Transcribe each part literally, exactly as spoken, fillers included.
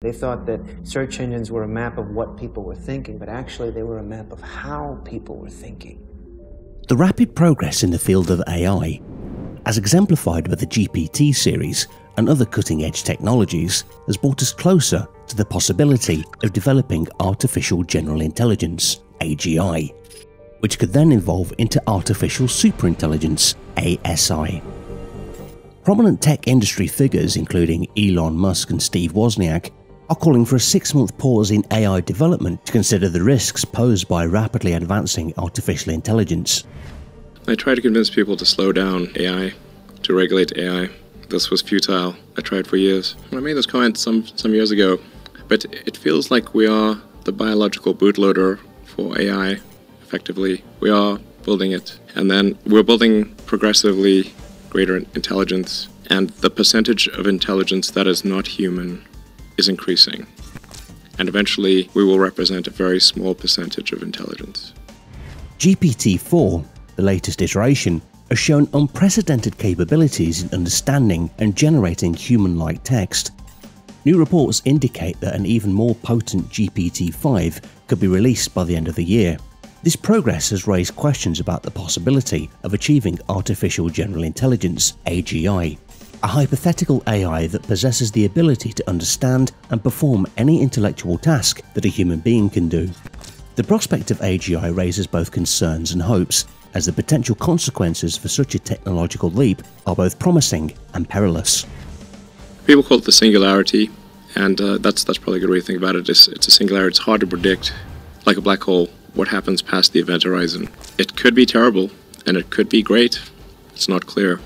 They thought that search engines were a map of what people were thinking, but actually they were a map of how people were thinking. The rapid progress in the field of A I, as exemplified by the G P T series and other cutting-edge technologies, has brought us closer to the possibility of developing artificial general intelligence, A G I, which could then evolve into artificial superintelligence, A S I. Prominent tech industry figures, including Elon Musk and Steve Wozniak, are calling for a six-month pause in A I development to consider the risks posed by rapidly advancing artificial intelligence. I tried to convince people to slow down A I, to regulate A I. This was futile. I tried for years. I made this comment some, some years ago, but it feels like we are the biological bootloader for A I, effectively. We are building it, and then we're building progressively greater intelligence, and the percentage of intelligence that is not human is increasing. And eventually, we will represent a very small percentage of intelligence. G P T four, the latest iteration, has shown unprecedented capabilities in understanding and generating human-like text. New reports indicate that an even more potent G P T five could be released by the end of the year. This progress has raised questions about the possibility of achieving artificial general intelligence, A G I, a hypothetical A I that possesses the ability to understand and perform any intellectual task that a human being can do. The prospect of A G I raises both concerns and hopes, as the potential consequences for such a technological leap are both promising and perilous. People call it the singularity, and uh, that's that's probably a good way to think about it. It's, it's a singularity. It's hard to predict, like a black hole, what happens past the event horizon. It could be terrible, and it could be great. It's not clear.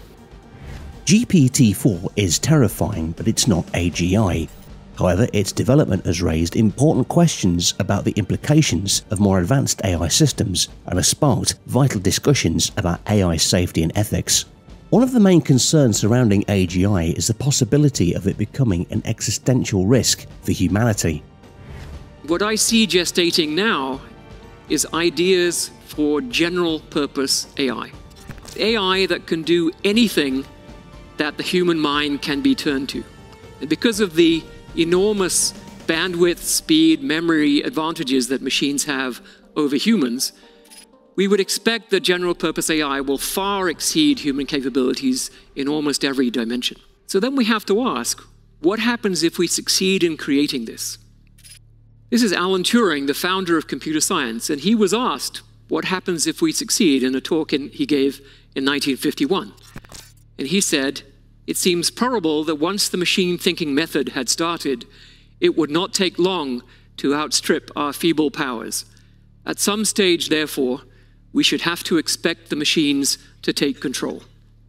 G P T four is terrifying, but it's not A G I. However, its development has raised important questions about the implications of more advanced A I systems and has sparked vital discussions about A I safety and ethics. One of the main concerns surrounding A G I is the possibility of it becoming an existential risk for humanity. What I see gestating now is ideas for general-purpose A I. A I that can do anything that the human mind can be turned to. And because of the enormous bandwidth, speed, memory advantages that machines have over humans, we would expect that general-purpose A I will far exceed human capabilities in almost every dimension. So then we have to ask, what happens if we succeed in creating this? This is Alan Turing, the founder of computer science, and he was asked what happens if we succeed in a talk in, he gave in nineteen fifty-one. And he said, it seems probable that once the machine thinking method had started, it would not take long to outstrip our feeble powers. At some stage, therefore, we should have to expect the machines to take control.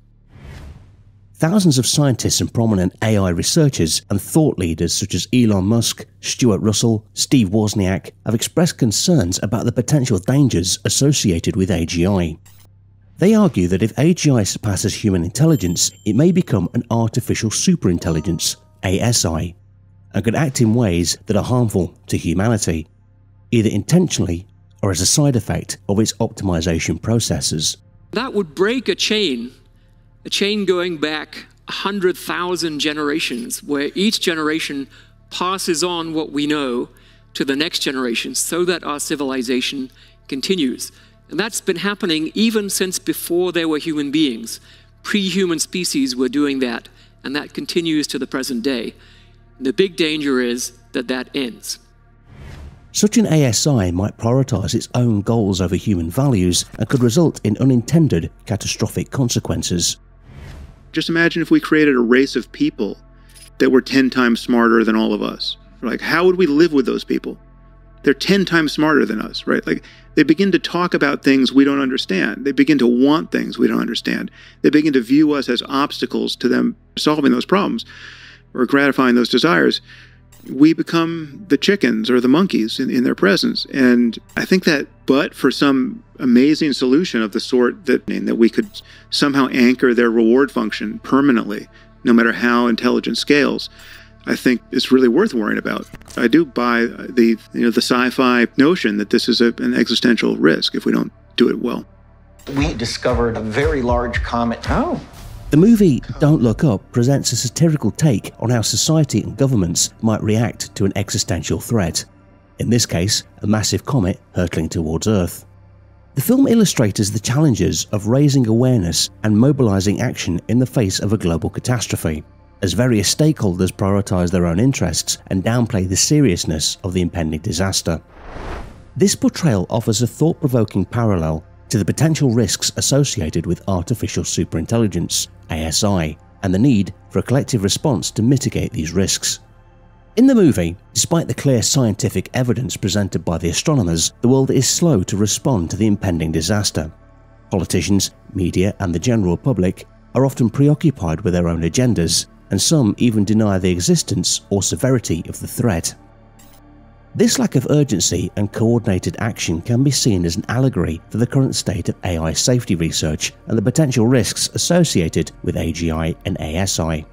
Thousands of scientists and prominent A I researchers and thought leaders such as Elon Musk, Stuart Russell, Steve Wozniak have expressed concerns about the potential dangers associated with A G I. They argue that if A G I surpasses human intelligence, it may become an artificial superintelligence, A S I, and could act in ways that are harmful to humanity, either intentionally or as a side effect of its optimization processes. That would break a chain, a chain going back one hundred thousand generations, where each generation passes on what we know to the next generation so that our civilization continues. And that's been happening even since before there were human beings. Pre-human species were doing that, and that continues to the present day. And the big danger is that that ends. Such an A S I might prioritize its own goals over human values and could result in unintended catastrophic consequences. Just imagine if we created a race of people that were ten times smarter than all of us. Like, how would we live with those people? They're ten times smarter than us, right? Like, they begin to talk about things we don't understand. They begin to want things we don't understand. They begin to view us as obstacles to them solving those problems or gratifying those desires. We become the chickens or the monkeys in, in their presence. And I think that, but for some amazing solution of the sort that, that we could somehow anchor their reward function permanently, no matter how intelligence scales, I think it's really worth worrying about. I do buy the, you know, the sci-fi notion that this is a, an existential risk if we don't do it well. We discovered a very large comet. Oh. The movie Don't Look Up presents a satirical take on how society and governments might react to an existential threat. In this case, a massive comet hurtling towards Earth. The film illustrates the challenges of raising awareness and mobilizing action in the face of a global catastrophe, as various stakeholders prioritize their own interests and downplay the seriousness of the impending disaster. This portrayal offers a thought-provoking parallel to the potential risks associated with artificial superintelligence, A S I, and the need for a collective response to mitigate these risks. In the movie, despite the clear scientific evidence presented by the astronomers, the world is slow to respond to the impending disaster. Politicians, media, and the general public are often preoccupied with their own agendas, and some even deny the existence or severity of the threat. This lack of urgency and coordinated action can be seen as an allegory for the current state of A I safety research and the potential risks associated with A G I and A S I.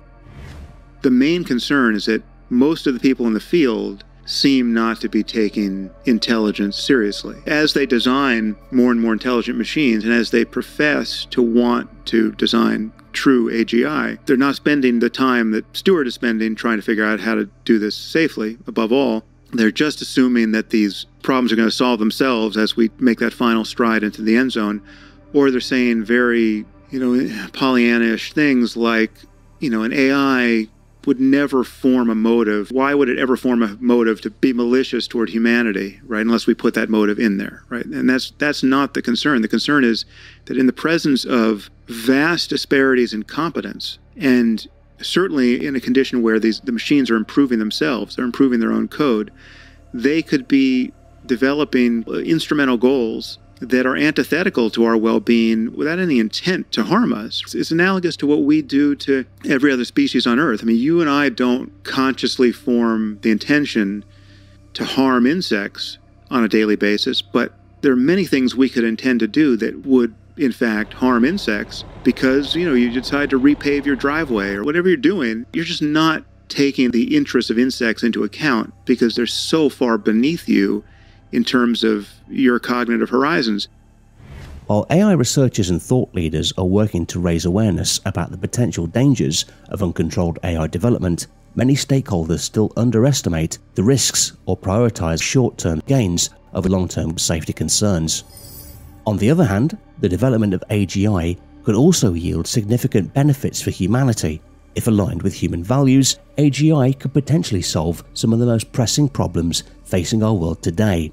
The main concern is that most of the people in the field seem not to be taking intelligence seriously. As they design more and more intelligent machines, and as they profess to want to design true A G I, they're not spending the time that Stewart is spending trying to figure out how to do this safely. Above all, they're just assuming that these problems are going to solve themselves as we make that final stride into the end zone. Or they're saying very, you know, Pollyannish things like, you know, an A I would never form a motive. Why would it ever form a motive to be malicious toward humanity, right? Unless we put that motive in there, right? And that's that's not the concern. The concern is that in the presence of vast disparities in competence, and certainly in a condition where these the machines are improving themselves, they're improving their own code, they could be developing instrumental goals that are antithetical to our well-being without any intent to harm us. It's analogous to what we do to every other species on Earth. I mean, you and I don't consciously form the intention to harm insects on a daily basis, but there are many things we could intend to do that would, in fact, harm insects because, you know, you decide to repave your driveway or whatever you're doing. You're just not taking the interests of insects into account because they're so far beneath you in terms of your cognitive horizons. While A I researchers and thought leaders are working to raise awareness about the potential dangers of uncontrolled A I development, many stakeholders still underestimate the risks or prioritize short-term gains over long-term safety concerns. On the other hand, the development of A G I could also yield significant benefits for humanity. If aligned with human values, A G I could potentially solve some of the most pressing problems facing our world today.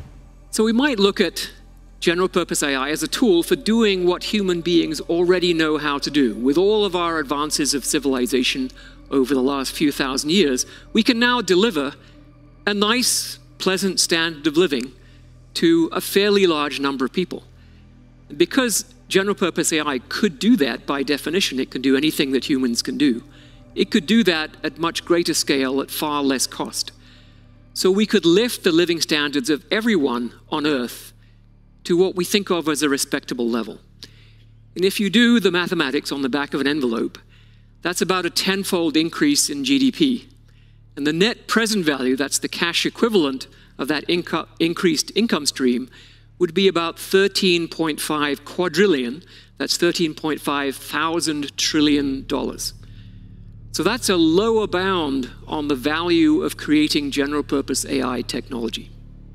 So we might look at general purpose A I as a tool for doing what human beings already know how to do. With all of our advances of civilization over the last few thousand years, we can now deliver a nice, pleasant standard of living to a fairly large number of people. Because general purpose A I could do that by definition, it can do anything that humans can do. It could do that at much greater scale at far less cost. So we could lift the living standards of everyone on Earth to what we think of as a respectable level. And if you do the mathematics on the back of an envelope, that's about a tenfold increase in G D P. And the net present value, that's the cash equivalent of that inco- increased income stream, would be about thirteen point five quadrillion, that's thirteen point five thousand trillion dollars. So that's a lower bound on the value of creating general purpose A I technology.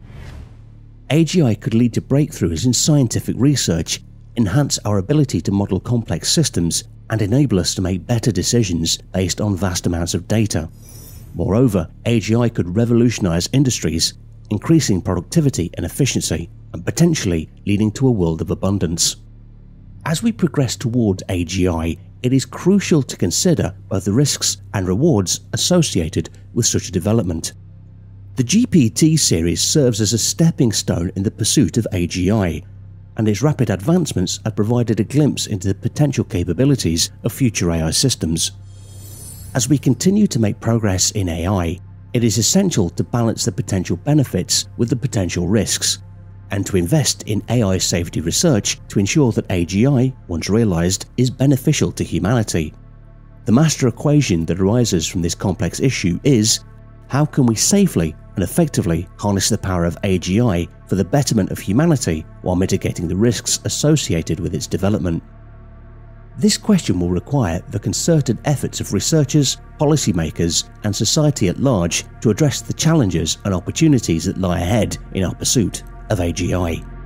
A G I could lead to breakthroughs in scientific research, enhance our ability to model complex systems, and enable us to make better decisions based on vast amounts of data. Moreover, A G I could revolutionize industries, increasing productivity and efficiency, and potentially leading to a world of abundance. As we progress towards A G I, it is crucial to consider both the risks and rewards associated with such a development. The G P T series serves as a stepping stone in the pursuit of A G I, and its rapid advancements have provided a glimpse into the potential capabilities of future A I systems. As we continue to make progress in A I, it is essential to balance the potential benefits with the potential risks, and to invest in A I safety research to ensure that A G I, once realized, is beneficial to humanity. The master equation that arises from this complex issue is: how can we safely and effectively harness the power of A G I for the betterment of humanity while mitigating the risks associated with its development? This question will require the concerted efforts of researchers, policymakers, and society at large to address the challenges and opportunities that lie ahead in our pursuit of A G I.